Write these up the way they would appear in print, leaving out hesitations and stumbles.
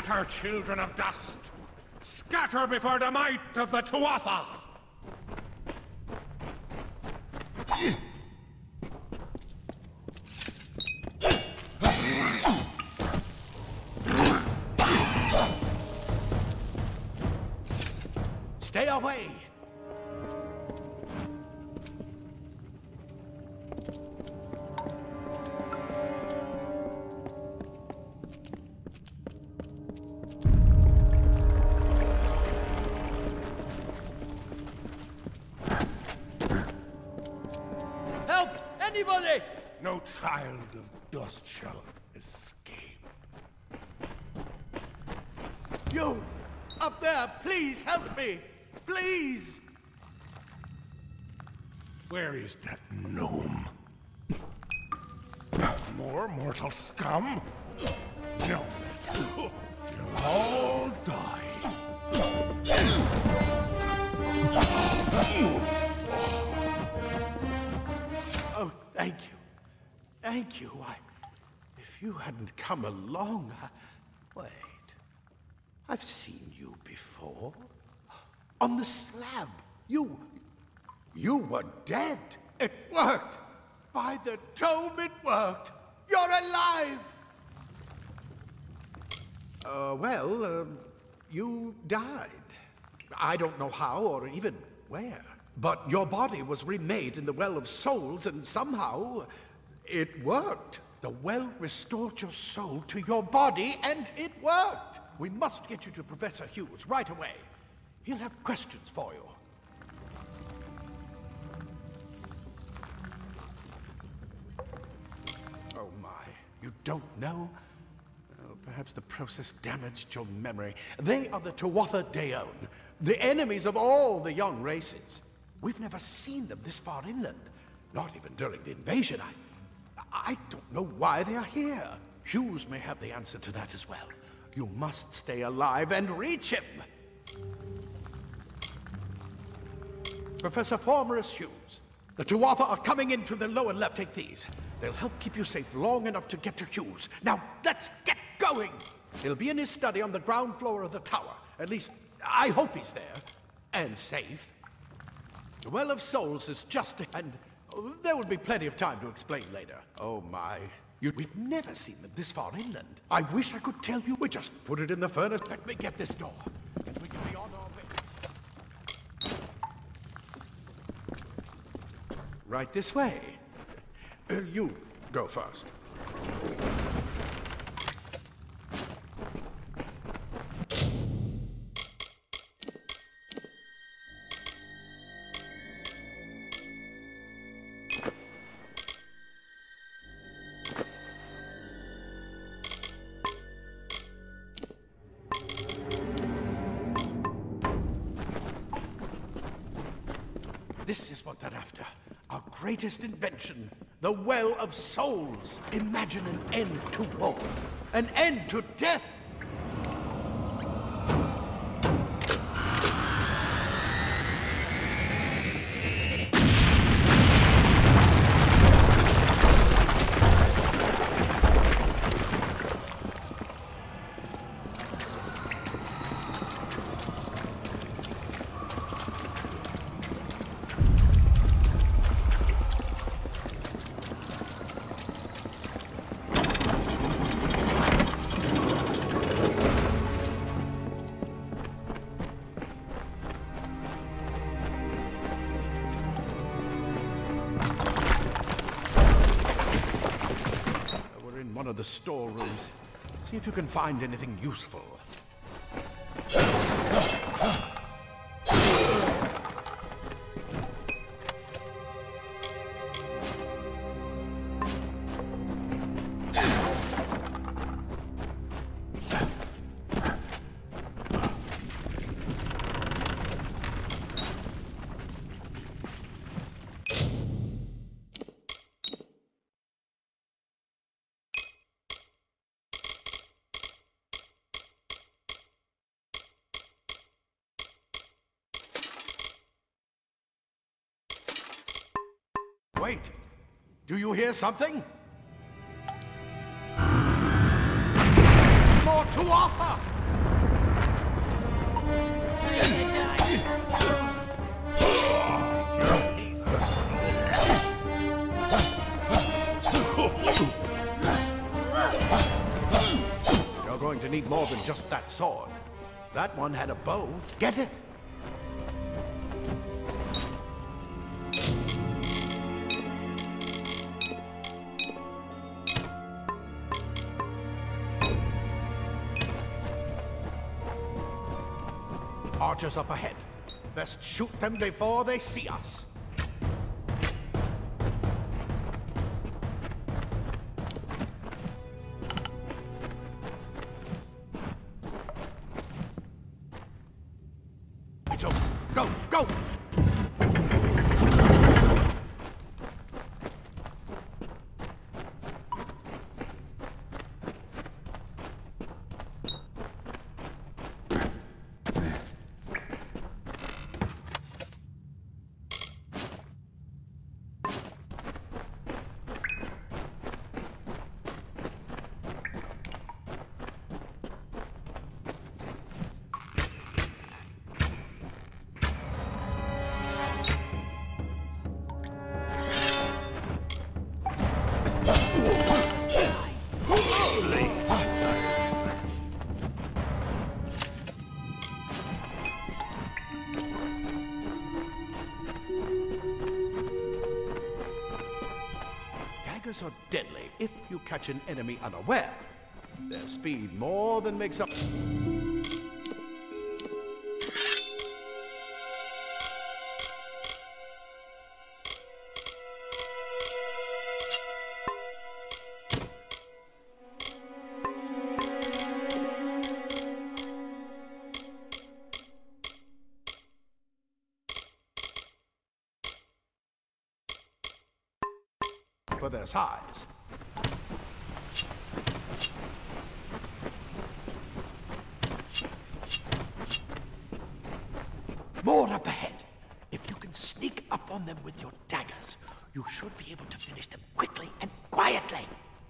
Scatter, children of dust! Scatter before the might of the Tuatha! Stay away! Help! Anybody! No child of dust shall escape. You! Up there, please help me! Please! Where is that gnome? More mortal scum? No. You'll all die. Oh, thank you. Thank you. If you hadn't come along, Wait. I've seen you before. On the slab. You were dead. It worked. By the tome, it worked. You're alive. You died. I don't know how or even where. But your body was remade in the Well of Souls, and somehow it worked. The well restored your soul to your body, and it worked. We must get you to Professor Hughes right away. He'll have questions for you. Oh my, you don't know? Oh, perhaps the process damaged your memory. They are the Tuatha Deon, the enemies of all the young races. We've never seen them this far inland, not even during the invasion. I don't know why they are here. Hughes may have the answer to that as well. You must stay alive and reach him. Professor Formerus Hughes, the Tuatha are coming into the lower left. Take these. They'll help keep you safe long enough to get to Hughes. Now, let's get going! He'll be in his study on the ground floor of the tower. At least, I hope he's there. And safe. The Well of Souls is just... and there will be plenty of time to explain later. Oh my. We've never seen them this far inland. I wish I could tell you. We just put it in the furnace. Let me get this door, and we can be on our way. Right this way. You go first. This is what they're after. Our greatest invention, the Well of Souls. Imagine an end to war, an end to death. One of the storerooms. See if you can find anything useful. Wait! Do you hear something? More Tuatha! You're going to need more than just that sword. That one had a bow. Get it? Archers up ahead. Best shoot them before they see us. It's over. Go, go! Daggers are deadly if you catch an enemy unaware. Their speed more than makes up. For their size. More up ahead. If you can sneak up on them with your daggers, you should be able to finish them quickly and quietly.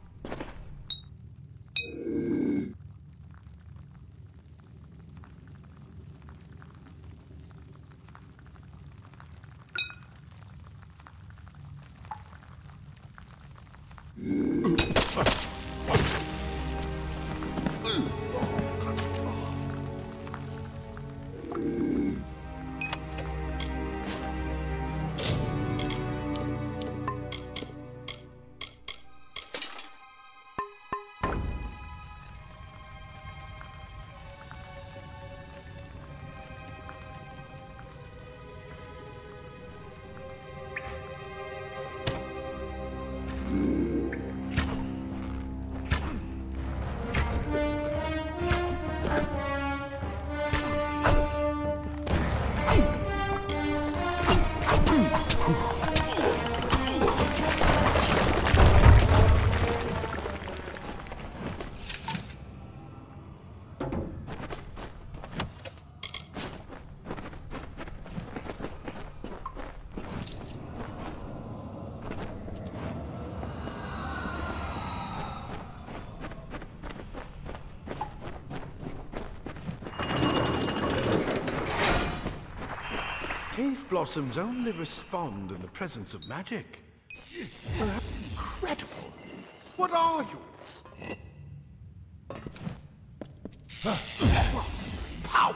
Cave blossoms only respond in the presence of magic. Incredible! What are you? Pow!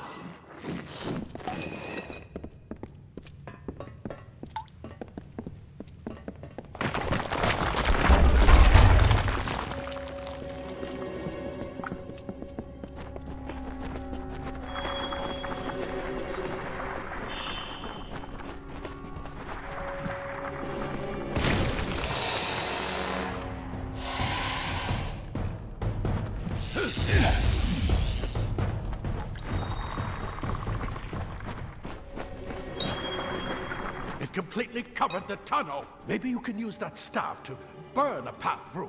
It completely covered the tunnel. Maybe you can use that staff to burn a path through.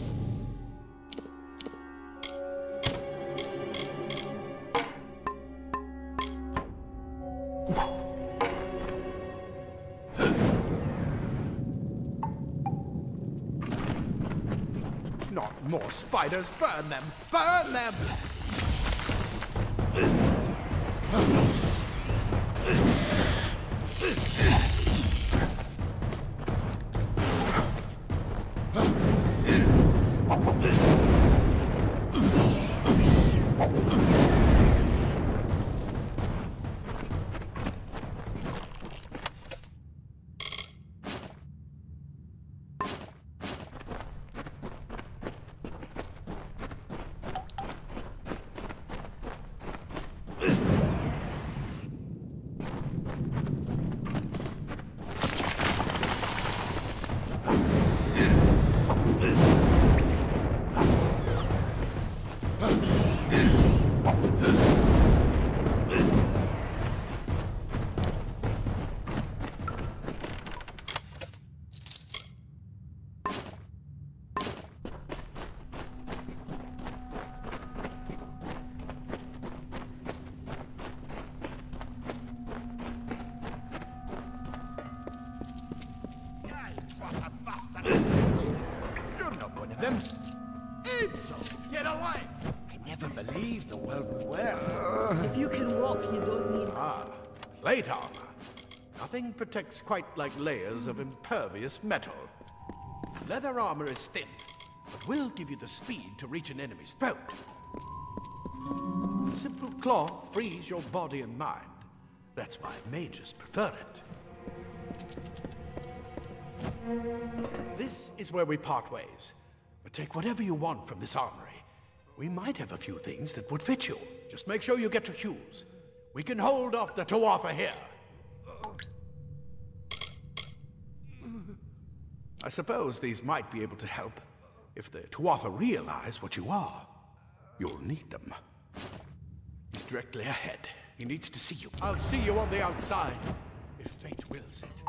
Not more spiders! Burn them! Burn them! bastard! You're not one of them. It's get away! I never believed the world would wear. If you can walk, you don't need... Plate armor. Nothing protects quite like layers of impervious metal. Leather armor is thin, but will give you the speed to reach an enemy's throat. Simple cloth frees your body and mind. That's why mages prefer it. This is where we part ways. But take whatever you want from this armory. We might have a few things that would fit you. Just make sure you get your shoes. We can hold off the Tuatha here. I suppose these might be able to help. If the Tuatha realize what you are, you'll need them. He's directly ahead. He needs to see you. I'll see you on the outside, if fate wills it.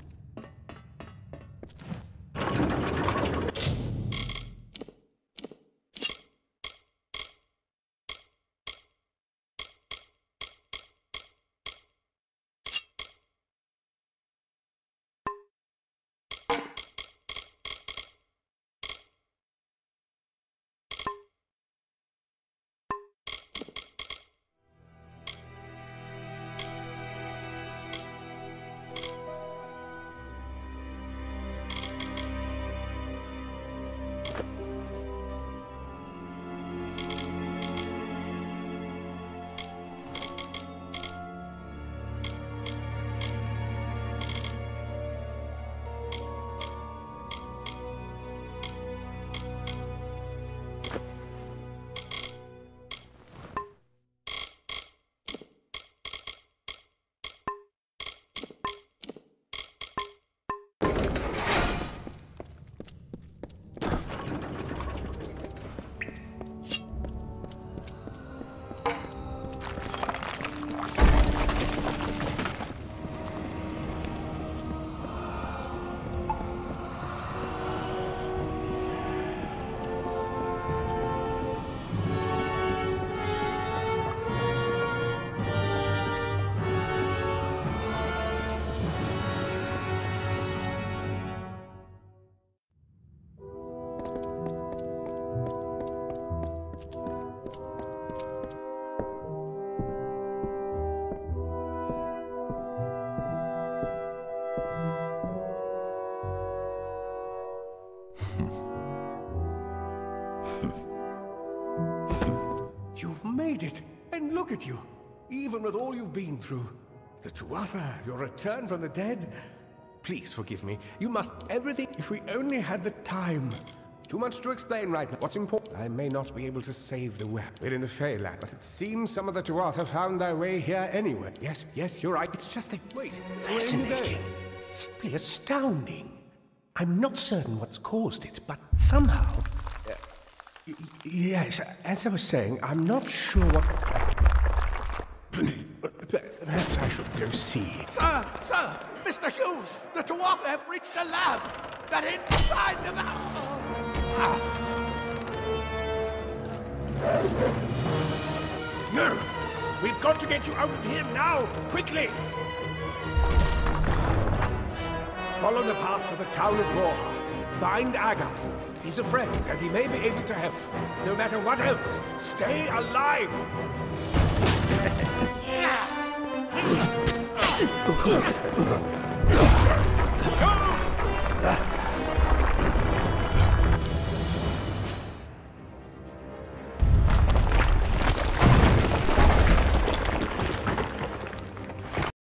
You've made it, and look at you. Even with all you've been through. The Tuatha, your return from the dead. Please forgive me. You must everything if we only had the time. Too much to explain right now. What's important? I may not be able to save the weapon. We're in the Feyland, but it seems some of the Tuatha found their way here anyway. Yes, you're right. It's just that... Wait. Fascinating. Simply astounding. I'm not certain what's caused it, but somehow... Yes, as I was saying, I'm not sure what... Perhaps I should go see. Sir! Mr. Hughes! The Tuatha have reached the lab! They're inside the No! We've got to get you out of here now! Quickly! Follow the path to the town of Gorhart. Find Agath. He's a friend, and he may be able to help. No matter what else, stay alive!